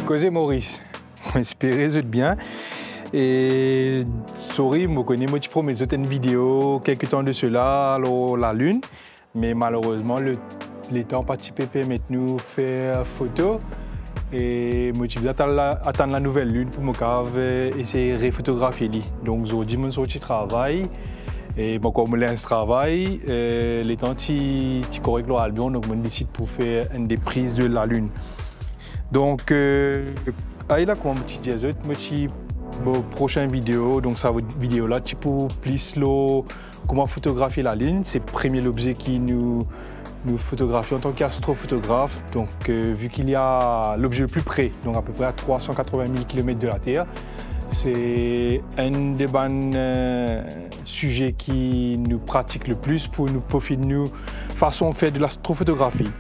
Cosé Maurice, j'espère que bien. Et sorry, je connais moi tu promets une vidéo quelques temps de cela alors la lune, mais malheureusement les temps pas permettent nous faire photo et moi tu attendre la nouvelle lune pour me essayer de photographier. Donc aujourd'hui mon sorti travail et bon comme je travail les temps tu correct l'album donc je décide pour faire une des prises de la lune. Donc là comme je disais bon, prochaine vidéo, donc ça vidéo là, tu peux plus comment photographier la lune. C'est le premier objet qui nous photographie en tant qu'astrophotographe. Donc vu qu'il y a l'objet le plus près, donc à peu près à 380 000 km de la Terre, c'est un des sujets qui nous pratique le plus pour nous profiter de nous façon de faire de l'astrophotographie.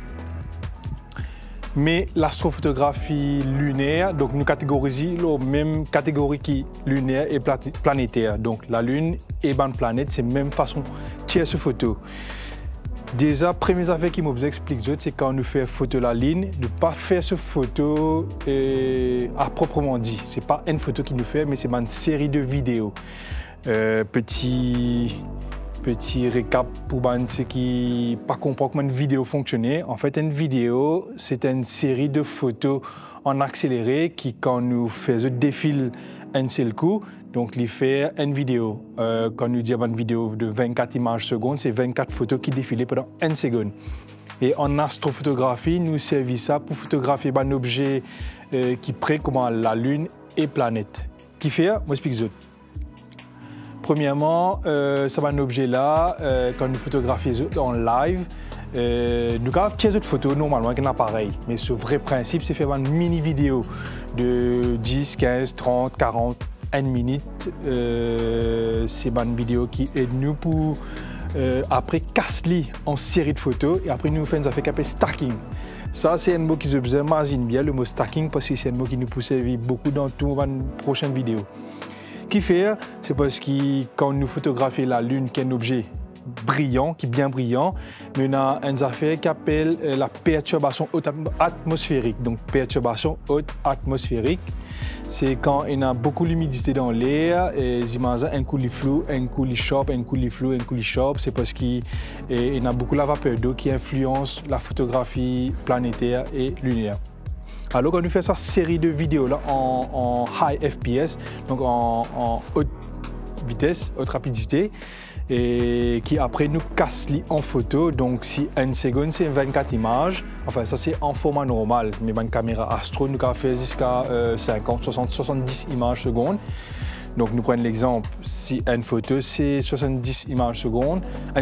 Mais l'astrophotographie lunaire, donc nous catégorisons la même catégorie qui lunaire et planétaire. Donc la Lune et la planète, c'est la même façon de tirer ce photo. Déjà, première affaire qui m'explique, c'est quand nous faisons photo de la Lune, de ne pas faire ce photo à proprement dit. Ce n'est pas une photo qui nous fait, mais c'est une série de vidéos. Petit récap pour ceux qui ne comprennent pas comment une vidéo fonctionne. En fait, une vidéo, c'est une série de photos en accéléré qui, quand nous faisons défiler un seul coup, donc il fait une vidéo. Quand nous disons une vidéo de 24 images secondes, c'est 24 photos qui défilent pendant 1 seconde. Et en astrophotographie, nous servons ça pour photographier un objet qui prend comme la Lune et la planète. Qui fait, moi je explique. Premièrement, c'est un objet là, quand nous photographions en live, nous avons des photos normalement avec un appareil. Mais ce vrai principe, c'est faire une mini vidéo de 10, 15, 30, 40, 1 minute. C'est une vidéo qui aide nous pour après casser en série de photos et après nous faisons ça fait qu'appelle stacking. Ça, c'est un mot qui se imagine bien, le mot stacking, parce que c'est un mot qui nous peut servir beaucoup dans toutes les prochaines vidéos. Qui fait, c'est parce que quand nous photographions la Lune, qui est un objet brillant, qui est bien brillant, mais on a une affaire qui appelle la perturbation haute atmosphérique. Donc, perturbation haute atmosphérique, c'est quand il y a beaucoup d'humidité dans l'air, et imaginez un coup il flou, un coup il chope, un coup il flou, un coup il chope. C'est parce qu'il y a beaucoup de vapeur d'eau qui influence la photographie planétaire et lunaire. Alors quand nous faisons cette série de vidéos là en high FPS, donc en haute vitesse, haute rapidité, et qui après nous casse en photo. Donc si 1 seconde c'est 24 images, enfin ça c'est en format normal, mais une caméra astro nous a fait jusqu'à 50, 60, 70 images secondes. Donc nous prenons l'exemple, si une photo c'est 70 images secondes,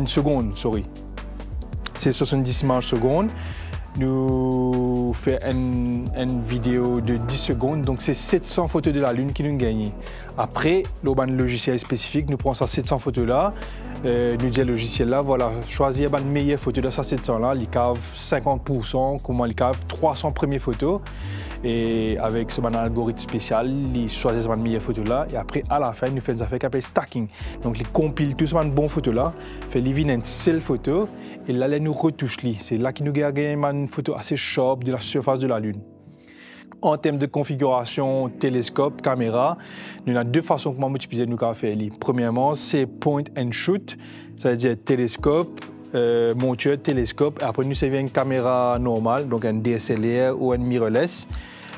c'est 70 images secondes. Nous faisons une vidéo de 10 secondes, donc c'est 700 photos de la Lune qui nous gagnent. Après, le logiciel spécifique, nous prenons ces 700 photos-là, nous disons logiciel là, voilà, choisir une meilleure photo de ces 700-là, il cave 50%, comment il cave 300 premières photos. Et avec ce algorithme spécial, il choisit cette meilleure photo-là, et après, à la fin, nous faisons ça fait stacking. Donc, il compile tout ces bonnes photos-là, fait une seule photo, et là, il nous retouche. C'est là qu'il nous gagne une photo assez sharp de la surface de la Lune. En termes de configuration télescope, caméra, nous avons deux façons comment multiplier nous faire. Premièrement, c'est point and shoot, c'est-à-dire télescope, monture, télescope. Après, nous avons une caméra normale, donc un DSLR ou un mirrorless.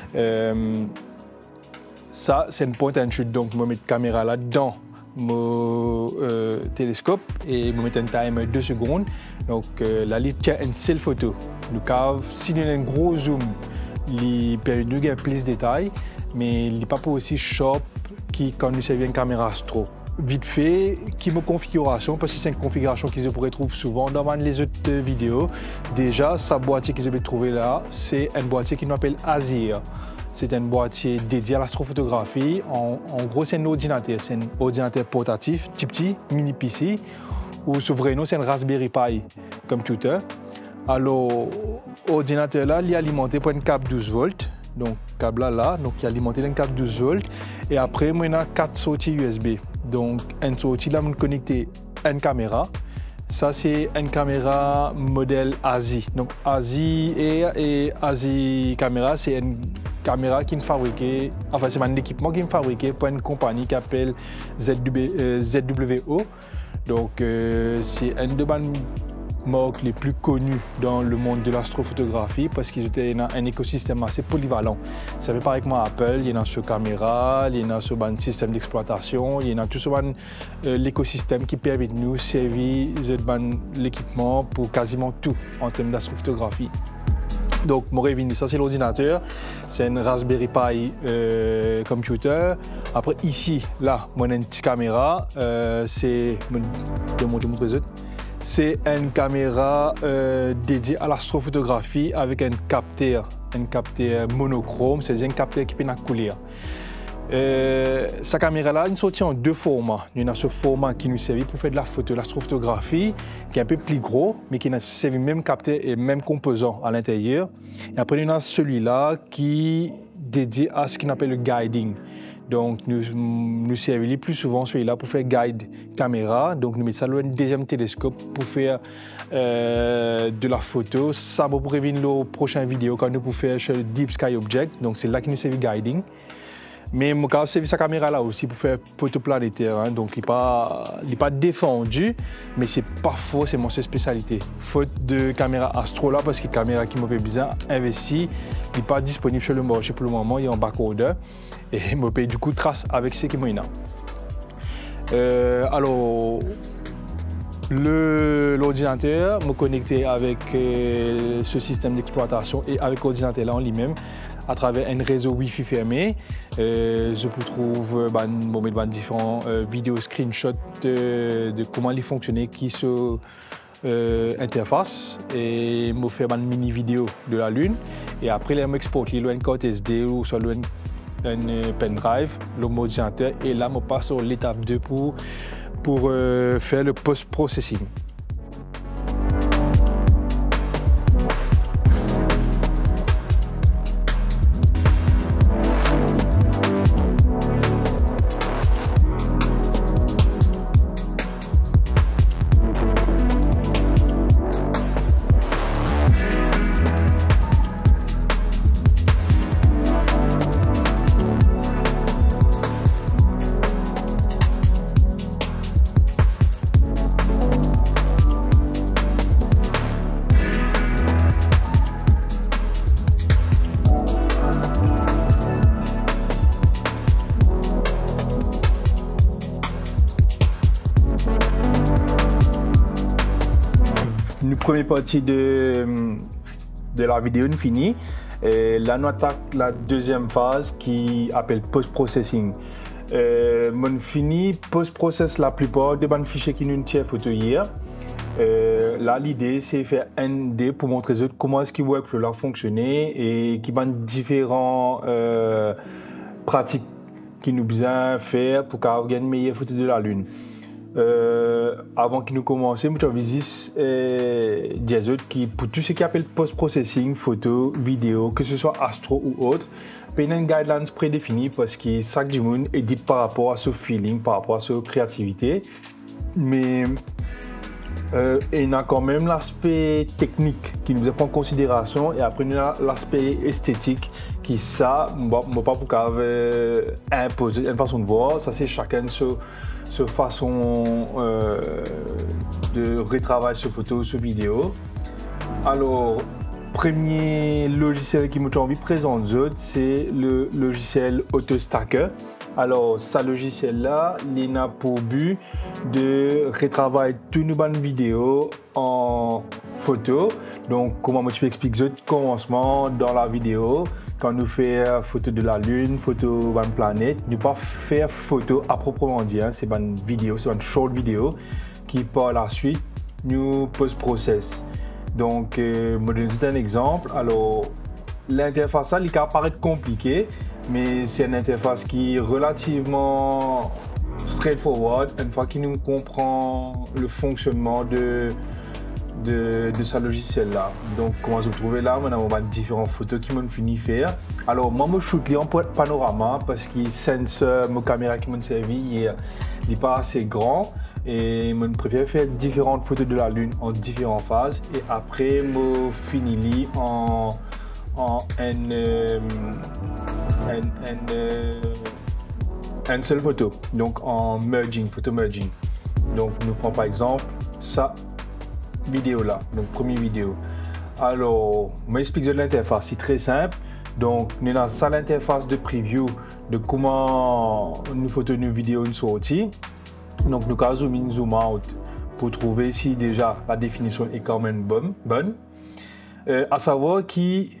Ça, c'est une point and shoot, donc je mets la caméra là-dedans. Mon télescope et je mets un timer 2 secondes. Donc là, il tient une seule photo. Donc, si nous avons un gros zoom, il permet de gagner plus de détails, mais il n'est pas aussi sharp quand nous avons une caméra astro. Vite fait, qui me configuration, parce que c'est une configuration qu'ils se retrouve souvent dans les autres vidéos. Déjà, sa boîtier qu'ils ont trouvé là, c'est un boîtier qui nous appelle Azir. C'est un boîtier dédié à l'astrophotographie. En gros, c'est un ordinateur portatif, petit, mini PC, ou ce vrai nom, c'est un Raspberry Pi computer. Alors, l'ordinateur là, il est alimenté par un câble 12 volts. Donc, câble là, donc il est alimenté d'un câble 12 volts. Et après, moi, il y a 4 sorties USB. Donc, une sortie là, on connecté à une caméra. Ça, c'est une caméra modèle ASI. Donc, ASI et ASI caméra, c'est une caméra qui est fabriquée, enfin c'est un équipement qui est fabriqué par une compagnie qui s'appelle ZWO. Donc c'est une de mes marques les plus connues dans le monde de l'astrophotographie parce qu'ils étaient dans un écosystème assez polyvalent. Ça fait pareil que moi Apple, il y en a sur caméra, il y en a sur un système d'exploitation, il y en a tout sur l'écosystème qui permet de nous servir l'équipement pour quasiment tout en termes d'astrophotographie. Donc, mon revenu, ça c'est l'ordinateur, c'est une Raspberry Pi computer. Après, ici, là, moi, j'ai une petite caméra, c'est une caméra dédiée à l'astrophotographie avec un capteur monochrome, c'est un capteur qui peut couler. Sa caméra-là, elle est sortie en deux formats. Il y a ce format qui nous sert pour faire de la photo, l'astrophotographie, qui est un peu plus gros, mais qui a servi même capteur et même composant à l'intérieur. Et après, il y a celui-là qui est dédié à ce qu'on appelle le guiding. Donc, nous servons plus souvent celui-là pour faire guide caméra. Donc, nous mettons ça dans un deuxième télescope pour faire de la photo. Ça va pour revenir dans la prochaine vidéo quand nous pouvons faire sur le Deep Sky Object. Donc, c'est là que nous servons guiding. Mais mon cas, c'est sa caméra là aussi pour faire photo planétaire. Hein. Donc, il n'est pas défendu, mais c'est pas faux, c'est mon spécialité. Faute de caméra astro là, parce que la caméra qui m'a fait bien investi, il n'est pas disponible sur le marché pour le moment, il est en backorder. Et il m'a payé du coup trace avec ce qu'il m'a dit. Alors, l'ordinateur m'a connecté avec ce système d'exploitation et avec l'ordinateur là en lui-même à travers un réseau Wi-Fi fermé. Je peux trouver différents vidéos screenshots de comment il fonctionnait qui sur interface et me faire une mini vidéo de la Lune et après il m'exporte une carte SD ou soit un pendrive, l'ordinateur et là je passe sur l'étape 2 pour faire le post-processing. Une première partie de la vidéo est finie. Et là, nous attaquons la deuxième phase qui appelle post-processing. Mon fini post-process la plupart des fichiers qui nous tirent photo hier. Là, l'idée c'est faire un dé pour montrer comment est-ce que le workflow là fonctionner et qui ont différentes pratiques qui nous besoin faire pour avoir une meilleure photo de la Lune. Avant que nous commencions, nous avons visité des autres qui, pour tout ce qui appelle post-processing, photo, vidéo, que ce soit astro ou autre, il y a une guidelines prédéfinie parce que chaque monde édite par rapport à ce feeling, par rapport à sa créativité. Mais il y a quand même l'aspect technique qui nous prend en considération et après il y a l'aspect esthétique qui ça, pas pour imposer une façon de voir, ça c'est chacun sa façon de retravailler sur photo, sur vidéo. Alors, premier logiciel qui m'a envie de présenter, c'est le logiciel AutoStacker. Alors, ce logiciel-là, il a pour but de retravailler toutes nos bonnes vidéos en photo. Donc, comment je peux expliquer le commencement dans la vidéo. Quand nous faisons photo de la Lune, photo de la planète, nous ne pas faire photo à proprement dit. Hein. C'est une vidéo, c'est une short vidéo qui par la suite nous post-process. Donc, je vais donner un exemple. Alors, l'interface, il peut paraître compliqué, mais c'est une interface qui est relativement straightforward. Une fois qu'il nous comprend le fonctionnement de ce logiciel là. Donc comment vous trouvez là, on a différentes photos qui m'ont fini faire. Alors moi je shoot en panorama parce que sensor, ma caméra qui m'a servi, il n'est pas assez grand et je préfère faire différentes photos de la Lune en différentes phases et après je finis en un une seule photo, donc en merging, photo merging. Donc nous prenons par exemple ça vidéo là, donc première vidéo. Alors, je m'explique de l'interface, c'est très simple. Donc, nous avons ça l'interface de preview de comment nous photos une vidéo une sortie. Donc, nous avons zoom in, zoom out pour trouver si déjà la définition est quand même bonne. À savoir qui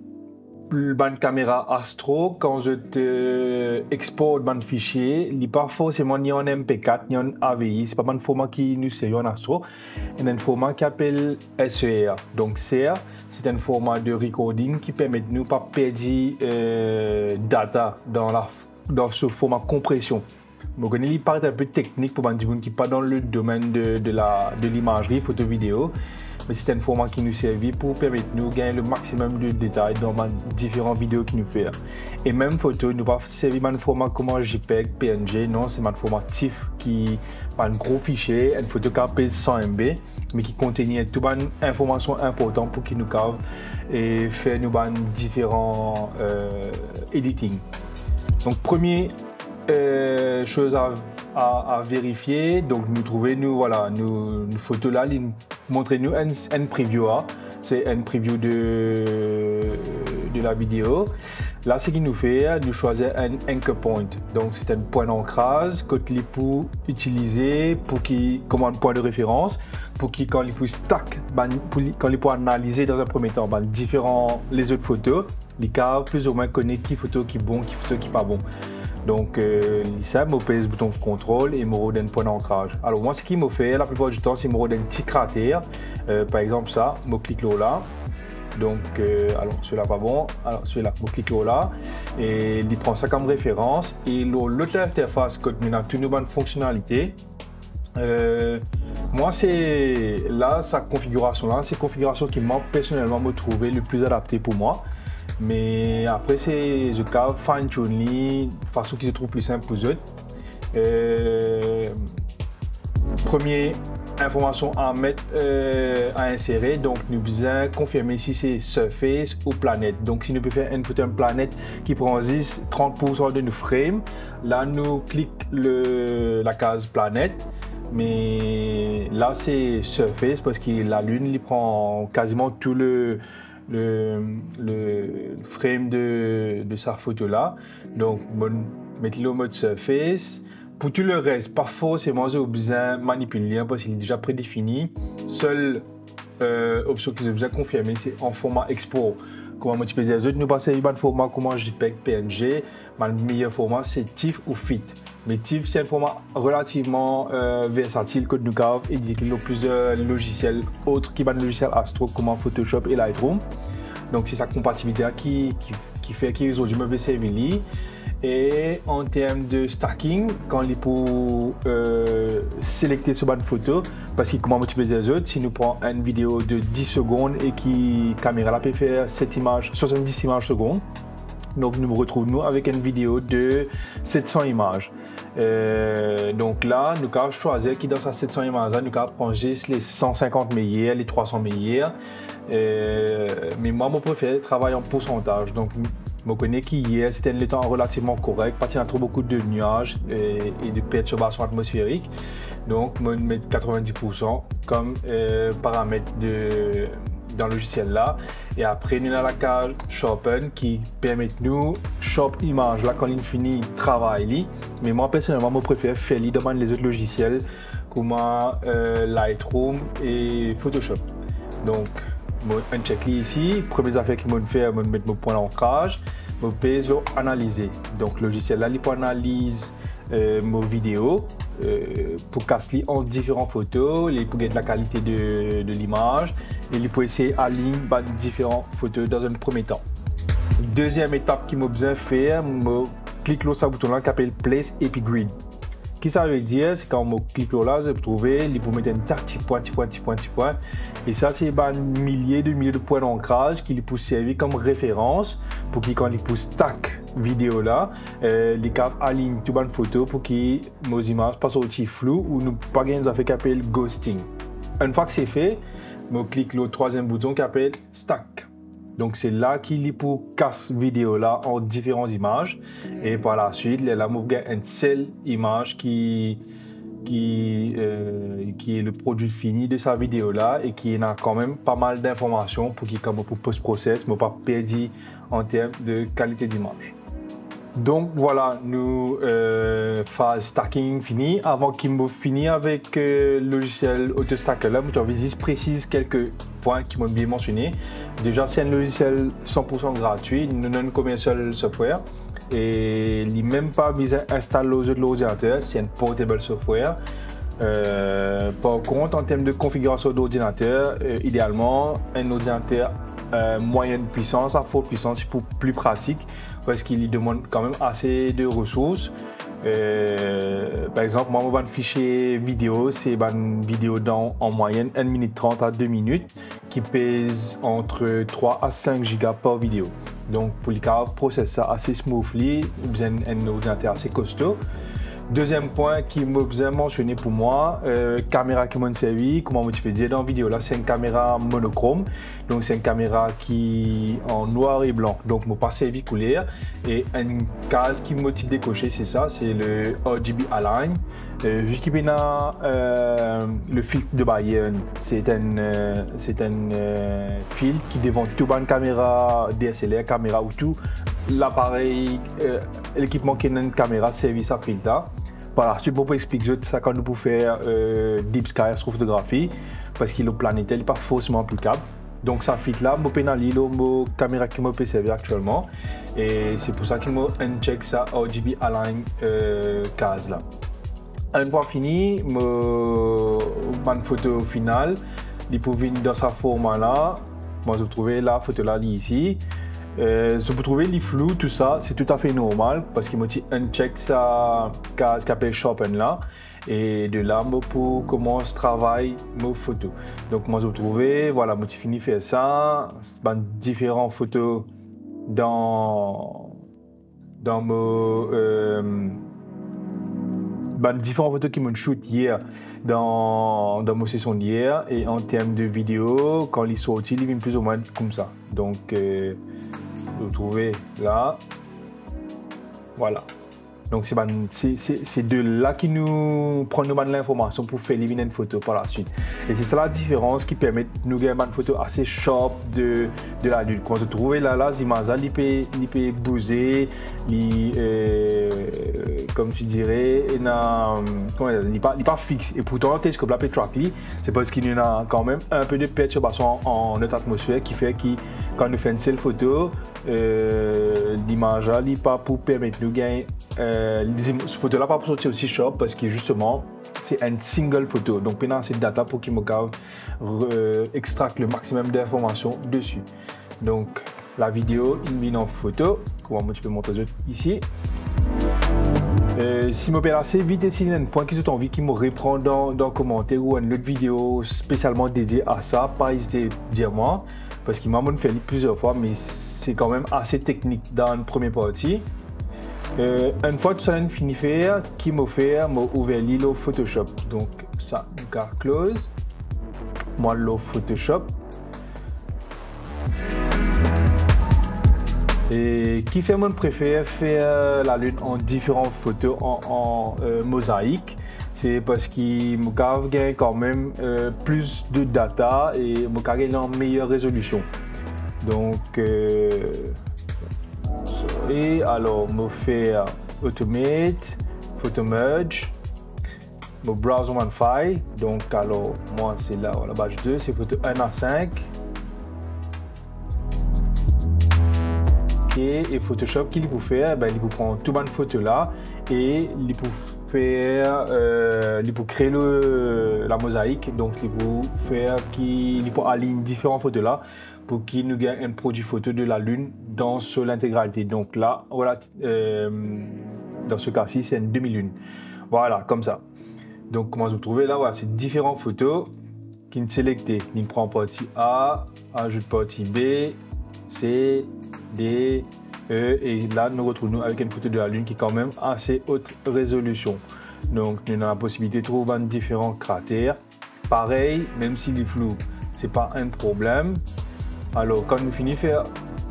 la caméra Astro, quand je te exporte un fichier, il n'est pas forcément ni en MP4 ni en AVI. C'est pas un format qui nous sert en Astro. Il y a un format qui s'appelle SER. Donc SER, c'est un format de recording qui permet de nous pas perdre data dans ce format compression. Donc, il paraît un peu technique pour les gens qui ne sont pas dans le domaine de l'imagerie, photo-vidéo. Mais c'est un format qui nous sert pour permettre de nous gagner le maximum de détails dans les différentes vidéos qui nous fait. Et même photo, nous pas servir un format comme JPEG, PNG, non, c'est un format TIFF qui est un gros fichier, une photo qui pèse 100 MB, mais qui contient toutes les informations importantes pour qu'il nous cave et faire nous différents editing. Donc, première chose à vérifier, donc nous trouvons une photo là, montrez-nous un preview, c'est un preview de la vidéo. Là, ce qu'il nous fait, nous choisir un anchor point, donc c'est un point d'ancrage que tu peux utiliser comme un point de référence pour qu'il quand il peut stack, quand il peut analyser dans un premier temps les autres photos, les cas plus ou moins connaître qui photo qui est bon, qui photo qui est pas bon. Donc, ça, je pèse le bouton contrôle et je donne un point d'ancrage. Alors, moi, ce qu'il me fait la plupart du temps, c'est que je donne un petit cratère. Par exemple, ça, je clique là. Donc, alors, celui-là pas bon. Alors, celui-là, je clique là. Et il prend ça comme référence. Et l'autre interface, quand on a toutes nos bonnes fonctionnalités, moi, c'est là, sa configuration-là, c'est une configuration qui m'a personnellement trouvé le plus adapté pour moi. Mais après, c'est je peux fine-tune de façon qui se trouve plus simple pour eux. Première information à mettre, à insérer, donc nous besoin confirmer si c'est surface ou planète. Donc si nous pouvons faire une photo de planète qui prend 30% de nos frames, là nous cliquons la case planète. Mais là c'est surface parce que la lune il prend quasiment tout le frame de sa photo là. Donc mettez-le au mode surface. Pour tout le reste, pas forcément j'ai besoin de manipuler parce qu'il est déjà prédéfini. Seule option que j'ai besoin de confirmer, c'est en format export. Comment multiplier les autres, nous passons à un format comme JPEG, PNG. Le meilleur format c'est TIFF ou FIT. Mais TIFF c'est un format relativement versatile que nous avons et il y a plusieurs logiciels autres qui sont des logiciels Astro comme Photoshop et Lightroom. Donc c'est sa compatibilité qui fait qu'ils ont du mauvais service. Et en termes de stacking, quand il faut sélectionner sur une photo, parce que comment multiplier les autres, si nous prenons une vidéo de 10 secondes et qui caméra là peut faire 70 images secondes, donc nous retrouvons avec une vidéo de 700 images. Donc là, nous avons choisi qui dans ces 700 images, nous avons prendre juste les 150 meilleurs, les 300 meilleurs. Mais moi, je préfère travailler en pourcentage. Donc, je connais qu'hier, c'était un temps relativement correct, parce qu'il y a trop beaucoup de nuages et de perturbations atmosphériques. Donc, je vais mettre 90% comme paramètre dans le logiciel là. Et après, nous avons la case Sharpen qui permet de nous shop image là quand il finit travail. Mais moi, personnellement, je préfère faire dans les autres logiciels comme Lightroom et Photoshop. Donc, un check ici. Première affaire que je vais faire, je vais mettre mon point d'ancrage. Je vais analyser. Donc, le logiciel là, il peut analyser mes vidéos pour casser en différentes photos, il peut gagner la qualité de l'image et il peut essayer d'aligner différentes photos dans un premier temps. Deuxième étape qu'il m'a besoin de faire, je clique sur ce bouton là qui s'appelle Place Epi Grid. Ce que ça veut dire, c'est quand je clique là, je peux trouver, il peut mettre un petit point. Et ça, c'est un millier de points d'ancrage qui peut servir comme référence pour qu'il, quand il peut stack vidéo là, les caves alignent toutes les photos pour que nos images passent au petit flou ou nous pas gagner des affaires qui s'appelle ghosting. Une fois que c'est fait, je clique le troisième bouton qui s'appelle Stack. Donc c'est là qu'il est pour casser vidéo là en différentes images. Et par la suite, là, on a une seule image qui est le produit fini de sa vidéo là et qui a quand même pas mal d'informations pour qu'il comme pour post-process, mais pas perdu en termes de qualité d'image. Donc voilà, nous phase stacking fini. Avant qu'il me finisse avec le logiciel AutoStacker là, je vais juste préciser quelques points qui m'ont bien mentionné. Déjà, c'est un logiciel 100% gratuit, non commercial software. Et il n'est même pas besoin d'installer l'ordinateur, c'est un portable software. Par contre, en termes de configuration d'ordinateur, idéalement, un ordinateur moyenne puissance à forte puissance pour plus pratique parce qu'il demande quand même assez de ressources. Par exemple, moi, mon fichier vidéo, c'est une vidéo en moyenne 1 minute 30 à 2 minutes qui pèse entre 3 à 5 gigas par vidéo. Donc, pour le cas, processer ça assez smoothly, vous avez un ordinateur assez costaud. Deuxième point qui m'a bien mentionné pour moi, caméra qui m'a servi, comment tu peux dire dans la vidéo là, c'est une caméra monochrome, donc c'est une caméra qui est en noir et blanc, donc m'a pas servi couleur. Et une case qui m'a décoché, c'est ça, c'est le RGB Align. Vu qu'il a le filtre de Bayern, c'est un filtre qui devant toute une caméra DSLR, caméra ou tout l'appareil, l'équipement qui a une caméra service à filtre. Voilà, je peux expliquer ça quand nous pouvons faire Deep Sky astrophotographie parce que le planétaire n'est pas forcément applicable. Donc ça fit là, je pénalise la caméra qui me peut servir actuellement et c'est pour ça que je uncheck ça RGB Align case là. Une fois fini, ma photo finale, il peut venir dans sa format là. Moi je trouve la photo là ici. Je peux trouver les flous, tout ça, c'est tout à fait normal parce qu'il m'a dit uncheck sa case qui s'appelle Sharpen là et de là, je peux commencer à travailler mes photos. Donc, moi, je trouve, voilà, je fini de faire ça, différentes photos dans différentes photos qui m'ont shoot hier dans ma session d'hier et en termes de vidéo, quand ils sont sortis, ils viennent plus ou moins comme ça. Donc, vous trouvez là, voilà. Donc c'est de là qui nous prend l'information pour faire une photo par la suite. Et c'est ça la différence qui permet de nous gagner une photo assez sharp de la Lune. Quand vous trouvez là, les images, il peut bouger, comme tu dirais, il n'est pas fixe. Et pourtant, le télescope là peut tracker, c'est parce qu'il y a quand même un peu de perturbation en notre atmosphère qui fait que quand nous faisons une seule photo, l'image là n'est pas pour permettre de nous gagner. Cette photo là pas pour sortir aussi sharp parce que justement c'est une single photo, donc maintenant c'est data pour qu'il me extraire le maximum d'informations dessus. Donc la vidéo il met en photo, comment tu peux montrer ici. Si je peux assez vite et s'il y a un point qui est envie qui me reprend dans le commentaire ou une autre vidéo spécialement dédiée à ça, pas hésiter à dire moi parce qu'il m'a fait plusieurs fois mais c'est quand même assez technique dans une première partie. Une fois que ça a fini de faire, qui m'a fait, m'a ouvert l'île Photoshop. Donc ça, car close. Moi le Photoshop. Et qui fait mon préféré faire la Lune en différentes photos en mosaïque. C'est parce qu'il me gagne quand même plus de data et me gagne en meilleure résolution. Donc et alors, je fais Automate, Photo Merge, je browse mon file. Donc, alors, moi, c'est là, la page 2, c'est photo 1 à 5. Ok, et Photoshop, qu'il peut faire, il peut prendre toute une photo là et il peut faire, il peut créer la mosaïque. Donc, il peut faire il peut aligner différentes photos là pour qu'il nous gagne un produit photo de la Lune dans l'intégralité. Donc là, voilà, dans ce cas-ci, c'est une demi-lune. Voilà, comme ça. Donc, comment vous trouvez là, voilà, c'est différentes photos qui sont sélectées. Il prend partie A, ajoute partie B, C, D, E, et là, nous retrouvons avec une photo de la Lune qui est quand même assez haute résolution. Donc, nous avons la possibilité de trouver différents cratères. Pareil, même s'il est flou, c'est pas un problème. Alors, quand nous finissons de faire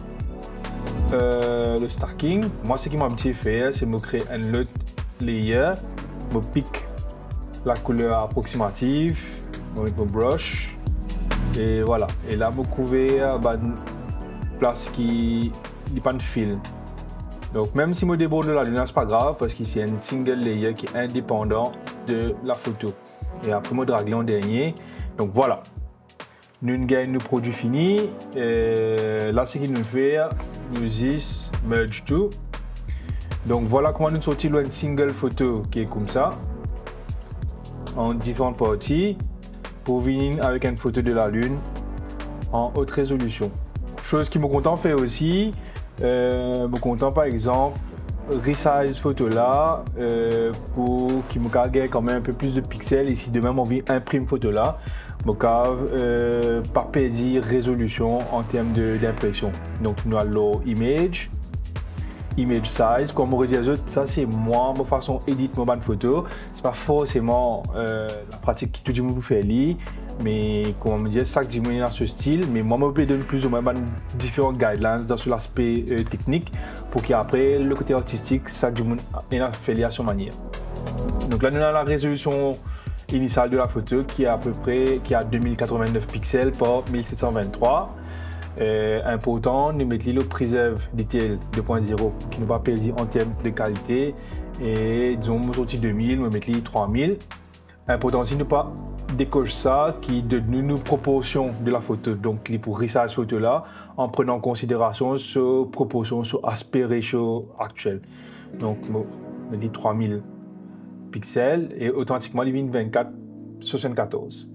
le stacking, moi, ce qui m'a petit fait, c'est me créer un autre layer, me pique la couleur approximative, avec mon brush, et voilà. Et là, me couvrir une place qui n'est pas de fil. Donc, même si je déborde de la lune, c'est pas grave, parce que c'est un single layer qui est indépendant de la photo. Et après, je drague en dernier. Donc, voilà. Nous gagnons le produit fini. Et là, ce qu'il nous fait, nous disons merge to. Donc, voilà comment nous sortons une single photo qui est comme ça, en différentes parties, pour venir avec une photo de la lune en haute résolution. Chose qui me content faire aussi, me content par exemple resize photo là pour qu'il me garde quand même un peu plus de pixels, et si demain on vient imprime photo là, me garde pas perdre résolution en termes d'impression. Donc nous allons image size, comme on dit, ça c'est moi, ma façon édite ma bande photo. C'est pas forcément la pratique que tout le monde fait lire, mais comme on me dit, chaque dimanche dans ce style. Mais moi, je peux donner plus ou moins différents guidelines dans l'aspect technique pour qu'après le côté artistique, chaque monde fait lire à son manière. Donc là, nous avons la résolution initiale de la photo qui est à peu près 2089 pixels par 1723. Important, nous mettons le preserve detail 2.0 qui nous va perdre en termes de qualité, et disons nous sorti 2000, nous mettons 3000. Important aussi ne pas décocher ça qui donne nous proportion de la photo, donc pour resize photo là en prenant en considération ce proportion, ce aspect ratio actuel. Donc on dit 3000 pixels et authentiquement il vient 24/74.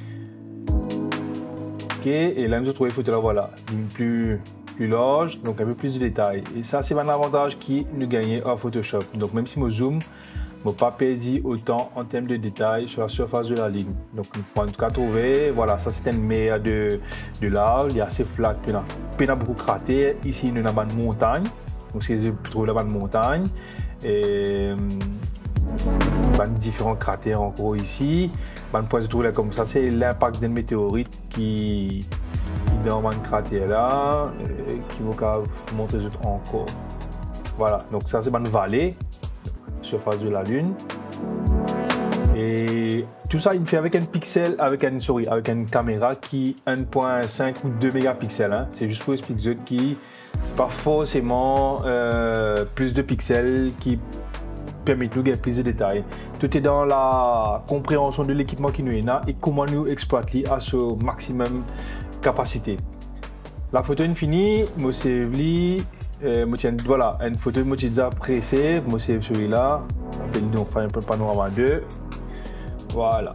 Et là, nous trouvons les photos là, voilà, plus large, donc un peu plus de détails. Et ça, c'est un avantage qui nous gagne en Photoshop. Donc, même si je zoom, je ne pas perdre autant en termes de détails sur la surface de la ligne. Donc, en tout cas, trouver, voilà, ça c'est une meilleure de large, il est assez flat, il y a beaucoup de cratères. Ici, nous avons une montagne, donc c'est trouver la bande montagne. Et différents cratères encore ici. Point de trouver comme ça, c'est l'impact d'un météorite qui dans un cratère là, qui va montrer encore. Voilà, donc ça c'est une vallée, surface de la lune. Et tout ça il fait avec un pixel, avec une caméra qui 1.5 ou 2 mégapixels. Hein. C'est juste pour expliquer qui pas forcément plus de pixels qui permet de gagner plus de détails. Tout est dans la compréhension de l'équipement qui nous est là et comment nous exploiter à ce maximum capacité. La photo est finie, je save voilà, une photo que j'ai déjà pressée, je save celui-là, on fait un peu panorama 2. Voilà.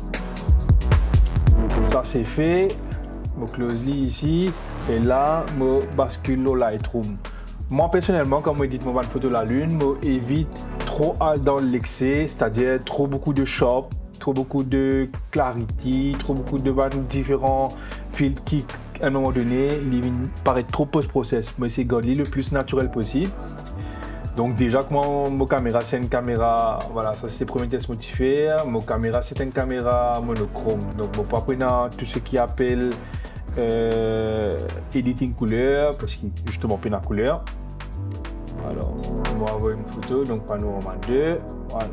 Ça c'est fait, je close ici et là je bascule au Lightroom. Moi personnellement, quand je édite mon photo de la lune, je évite trop dans l'excès, c'est-à-dire trop beaucoup de sharp, trop beaucoup de clarity, trop beaucoup de différents filtres qui, à un moment donné, paraissent trop post-process. Mais c'est garder le plus naturel possible. Donc déjà, comment ma caméra, c'est une caméra, voilà, ça c'est le premier test motivé. Ma caméra, c'est une caméra monochrome. Donc, je ne vais pas prendre tout ce qui appelle editing couleur, parce que justement, pas la couleur. Alors, on va avoir une photo, donc panorama 2, voilà.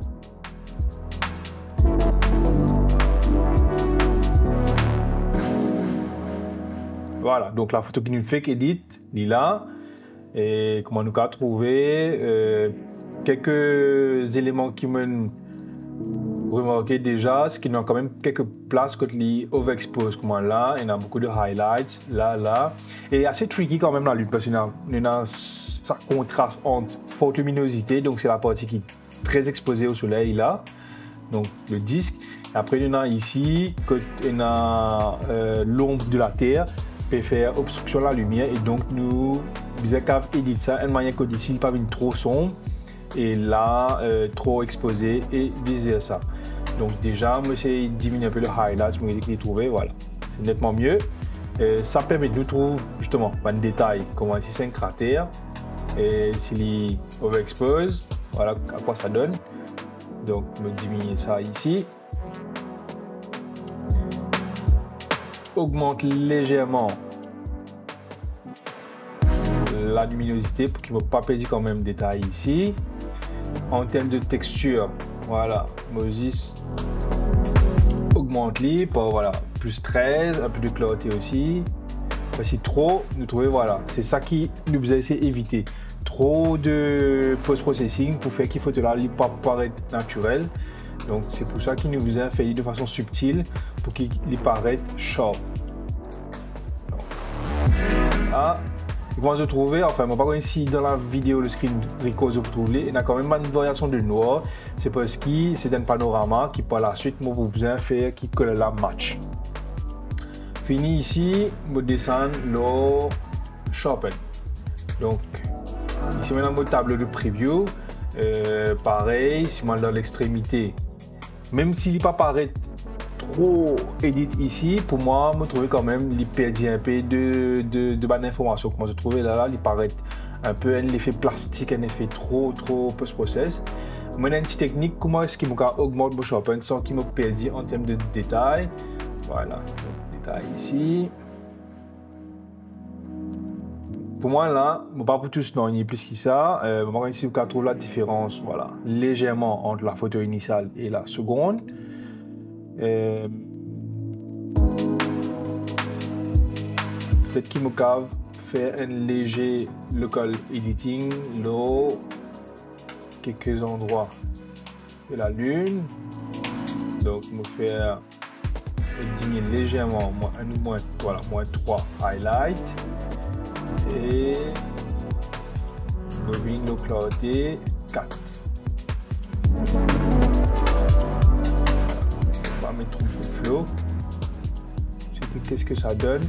Voilà, donc la photo qui nous fait qu'édite, il est là. Et comment nous avons trouvé quelques éléments qui me remarqué déjà, c'est qu'il y a quand même quelques places que les overexpose, comme là, il y a beaucoup de highlights, là. Et assez tricky quand même la lutte, parce qu'il y a ça contraste entre forte luminosité, donc c'est la partie qui est très exposée au soleil là, donc le disque. Après il y a ici, il y a l'ombre de la terre, peut faire obstruction de la lumière, et donc nous édite ça de manière que d'ici il pas trop sombre, et là trop exposé et vice versa. Donc déjà, je vais diminuer un peu le highlight, je vais trouver, voilà, c'est nettement mieux. Ça permet de nous trouver justement un détail, comme ici c'est un cratère, et s'il est overexpose, voilà à quoi ça donne. Donc je vais diminuer ça ici. Augmente légèrement la luminosité pour qu'il ne va pas perdre quand même détail ici. En termes de texture, voilà, Moses augmente-les pour voilà, plus 13, un peu de clarté aussi. Si trop, nous trouvons, voilà, c'est ça qui nous a essayé d'éviter. Trop de post-processing pour faire qu'il faut là, il pas paraître naturel. Donc c'est pour ça qu'il nous a fait de façon subtile pour qu'il paraisse sharp. Donc, là, comment se trouver, enfin, moi, par contre, ici dans la vidéo, le screen record, vous trouvez, il y a quand même une variation de noir. C'est parce que c'est un panorama qui par la suite, moi, vous besoin faire qui colle la match. Fini ici, je descends le sharpen. Donc, ici maintenant mon tableau de preview, pareil, si moi dans l'extrémité, même s'il n'est pas paraît trop edit ici, pour moi, je trouve quand même il perd un peu de bonnes informations. Comment je trouve là, il paraît un peu un effet plastique, un effet trop post-process. Moi, une petite technique, comment est-ce qu'il augmente mon sharpen sans qu'il me perde en termes de détails. Voilà. Ici pour moi là, pas pour tous non, il y a plus que ça. Ici vous pouvez trouver la différence, voilà, légèrement entre la photo initiale et la seconde. Peut-être qu'il me cave faire un léger local editing là, quelques endroits de la lune, donc me faire diminuer légèrement voilà, moins 3 highlight et moving low clarté 4. On va mettre trop de flow. Qu'est-ce que ça donne?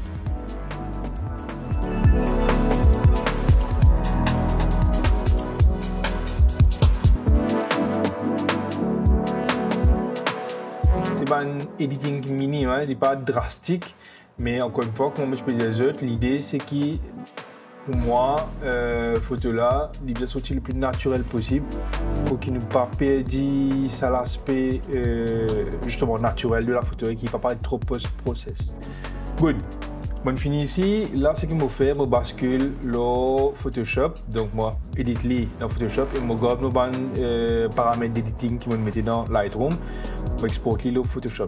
Un editing mini, hein, il n'est pas drastique, mais encore une fois, comme je peux dire, l'idée c'est que pour moi, photo là, il doit sortir le plus naturel possible pour qu'il ne pas perdu ça l'aspect justement naturel de la photo et qu'il ne va pas être trop post-process. Good. Bon, fini ici. Là, ce qu'il m'a fait, je bascule le Photoshop. Donc, moi, edit dans Photoshop et je garde nos paramètres d'editing qui me mettent dans Lightroom. Je exporte le Photoshop.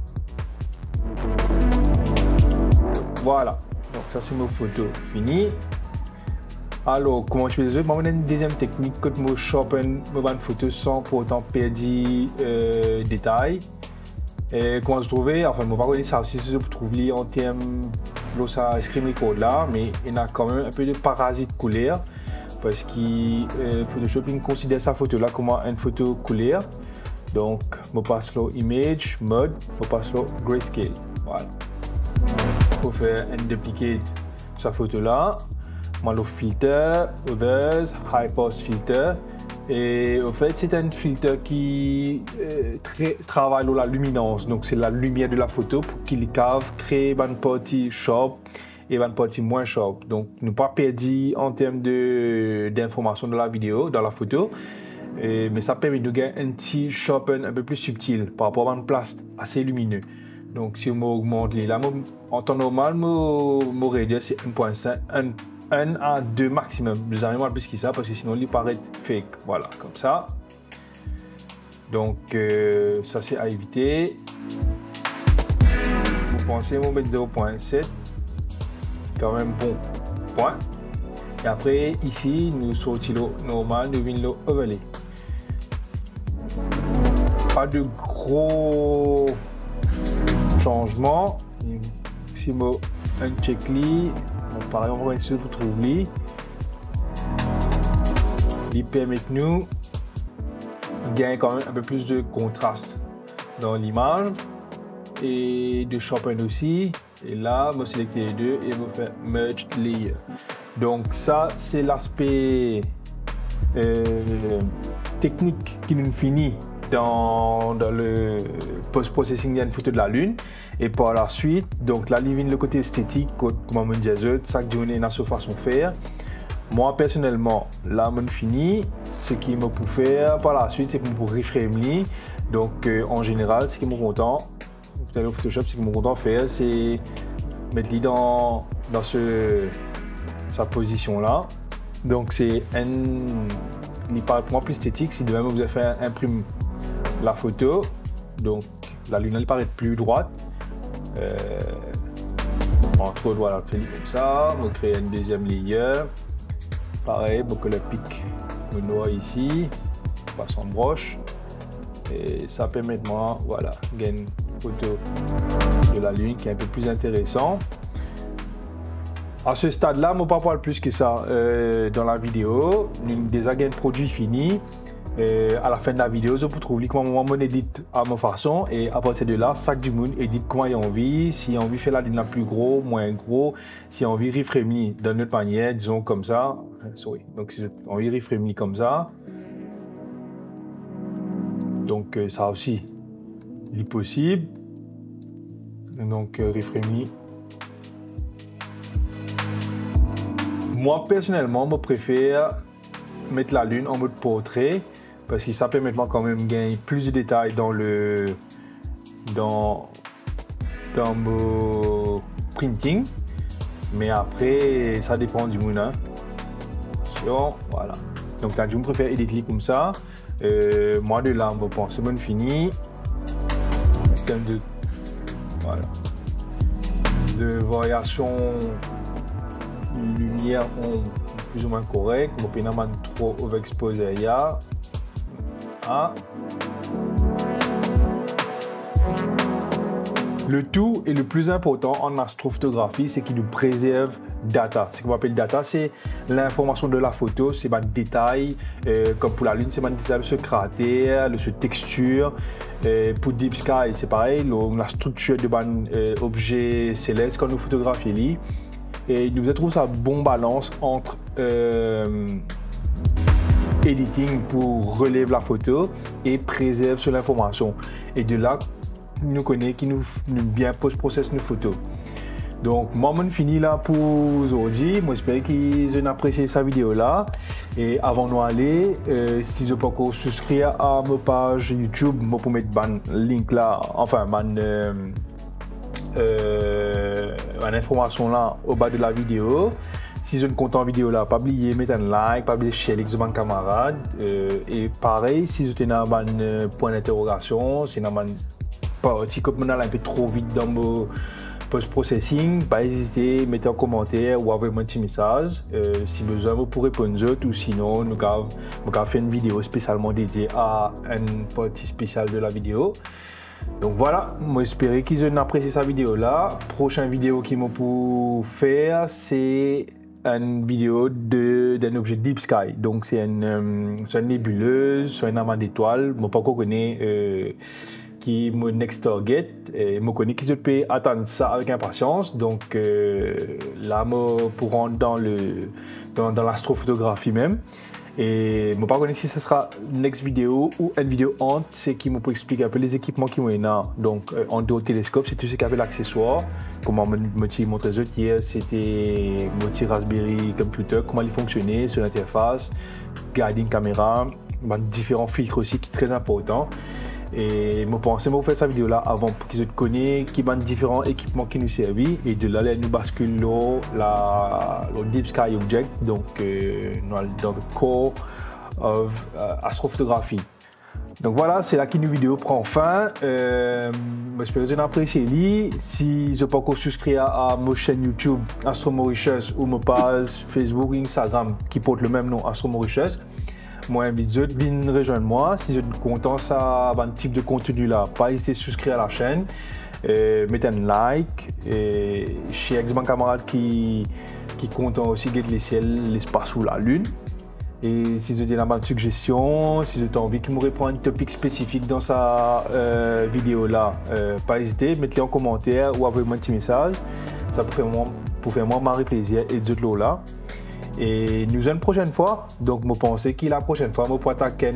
Voilà. Donc, ça, c'est mes photos finies. Alors, comment je fais les autres? Moi, j'ai une deuxième technique que je sharpen mes photos sans pour autant perdre détails. Et comment se trouver? Enfin, je ne vais pas regarder ça aussi si je trouve en termes de ça screen record là, mais il y a quand même un peu de parasite couleur parce que Photoshop considère sa photo là comme une photo couleur. Donc, je passe le image mode, je passe le grayscale. Voilà. Pour faire un duplicate sa photo là, je le filter, others, high pass filter. Et en fait, c'est un filtre qui travaille sur la luminance. Donc, c'est la lumière de la photo pour qu'il crée une partie sharp et une partie moins sharp. Donc, ne pas perdre en termes d'informations dans la vidéo, dans la photo. Mais ça permet de gagner un petit sharpen un peu plus subtil par rapport à une place assez lumineux. Donc, si on augmente là, en temps normal, mon radius c'est 1.5. 1 à 2 maximum, jamais plus que ça parce que sinon il paraît fake. Voilà, comme ça. Donc ça c'est à éviter. Vous pensez on mettre 0.7, quand même bon point. Et après ici nous sortons le normal, nous venons le overlay. Pas de gros changements. Si moi un checkli. Donc, pareil, on va essayer de vous trouver. Il permet de nous gagner quand même un peu plus de contraste dans l'image et de sharpen aussi. Et là, je vais sélectionner les deux et je vais faire merge layer. Donc, ça, c'est l'aspect technique qui nous finit dans le post-processing d'une photo de la lune. Et par la suite, donc là, il vient le côté esthétique, comme on dit, chaque journée, il a sa façon de faire. Moi, personnellement, là, je fini. Ce qui me peut faire par la suite, c'est pour reframe. Donc, en général, ce qui me content, dans le Photoshop, ce qui me content de faire, c'est mettre dans sa position là. Donc c'est il paraît pour moi plus esthétique si de même vous avez fait imprime la photo. Donc la lune elle paraît plus droite. Entre voilà, comme ça, on crée une deuxième layer. Pareil, donc le pic le noir ici, on passe en broche. Et ça permet de moi, voilà, gagner une photo de la lune qui est un peu plus intéressant. À ce stade-là, je ne vais pas parler plus que ça dans la vidéo. Déjà, il y a un produit fini. À la fin de la vidéo, je vous trouve comment on édite à ma façon. Et à partir de là, chaque du monde édite comment il a envie. Si il a envie de faire la lune la plus gros, moins gros. Si il a envie de reframer d'une autre manière, disons comme ça. Sorry. Donc, si il a envie de reframer comme ça. Donc, ça aussi, il est possible. Donc, reframer. Moi, personnellement, je préfère mettre la lune en mode portrait parce que ça permet quand même de gagner plus de détails dans mon printing. Mais après, ça dépend du monde. Hein. Voilà. Donc là, je préfère éditer comme ça. Moi, de là, je pense que c'est fini. Voilà. De variation lumière plus ou moins correct, on peut pas trop overexposer là. Le tout et le plus important en astrophotographie, c'est qu'il nous préserve data. Ce qu'on appelle data, c'est l'information de la photo, c'est un détail, comme pour la lune, c'est un détail de ce cratère, de ce texture. Pour Deep Sky, c'est pareil, la structure de objet céleste quand nous photographions. Et nous avons ça bon balance entre editing pour relever la photo et préserve sur l'information. Et de là, nous connaissons qui nous bien post-process nos photos. Donc, moi, je finis là pour aujourd'hui. Moi, j'espère qu'ils ont apprécié cette vidéo là. Et avant de nous aller, si vous n'êtes pas encore souscrit à ma page YouTube, je peux mettre un link là, enfin, une information là au bas de la vidéo. Si vous êtes content de la vidéo là, pas oublier mettre un like, pas oublier share avec vos camarades. Et pareil, si vous avez un point d'interrogation, si vous avez un petit coup un peu trop vite dans vos post-processing, pas hésiter, mettez en commentaire ou envoyez-moi un petit message. Si besoin, vous pourrez répondre ou sinon, nous avons fait une vidéo spécialement dédiée à une partie spéciale de la vidéo. Donc voilà, moi j'espère qu'ils ont apprécié cette vidéo là. Prochaine vidéo qu'ils m'ont pour faire, c'est une vidéo d'un objet Deep Sky. Donc c'est une nébuleuse, c'est un amas d'étoiles. Je ne pas connais qui est mon next target. Et je connais qu'ils peuvent attendre ça avec impatience. Donc là, pour rentrer dans l'astrophotographie même. Et je ne sais pas si ce sera une next vidéo ou une vidéo honte, c'est qui m'ont expliquer un peu les équipements qui ont là. Donc en dehors télescope, c'est tout ce qu'il y avait l'accessoire. Comment me montrer hier, c'était mon petit Raspberry Computer, comment il fonctionnait sur l'interface, guiding caméra, différents filtres aussi qui sont très importants. Et je pense que je vais faire cette vidéo là avant pour qu'ils connaissent qui ont différents équipements qui nous servent et de là nous basculons le Deep Sky Object donc dans le core of astrophotographie. Donc voilà, c'est là que notre vidéo prend fin. J'espère que vous avez apprécié. Si vous n'êtes pas encore souscrit à ma chaîne YouTube Astro Mauritius ou ma page Facebook et Instagram qui porte le même nom Astro Mauritius, moi invite vous de rejoindre moi. Si vous êtes content ça un type de contenu là, pas hésiter à souscrire à la chaîne, mettez un like et chez ex camarades qui content aussi de laisser l'espace sous la lune. Et si vous avez une suggestion, si vous avez envie que je réponde à un topic spécifique dans sa vidéo là, pas hésiter, mettez-le en commentaire ou envoyez-moi un petit message. Ça pour faire moi marrer plaisir et de l'eau là. Et nous une prochaine fois, donc je pense que la prochaine fois, je vais attaquer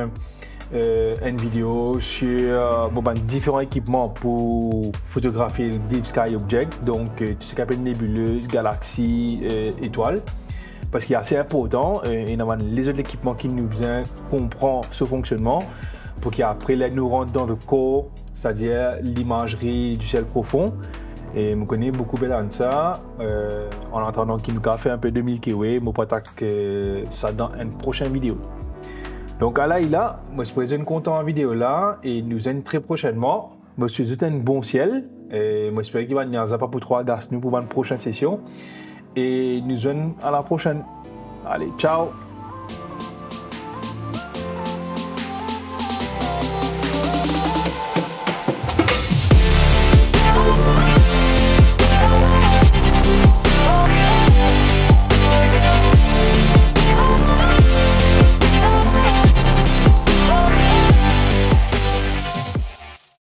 une vidéo sur différents équipements pour photographier le Deep Sky Object, donc tout ce qu'on appelle nébuleuse, galaxie, étoiles. Parce qu'il est assez important, et les autres équipements qui nous besoin comprendre ce fonctionnement pour qu'après nous rentre dans le corps, c'est-à-dire l'imagerie du ciel profond. Et je connais beaucoup de ça. En attendant qu'il nous a fait un peu de 1000 kilos, je vais ça dans une prochaine vidéo. Donc à là, moi je suis content en vidéo là et nous allons très prochainement. Je suis souhaite un bon ciel et moi j'espère qu'il va y avoir pas pour 3 das nous pour une prochaine session et nous allons à la prochaine. Allez, ciao.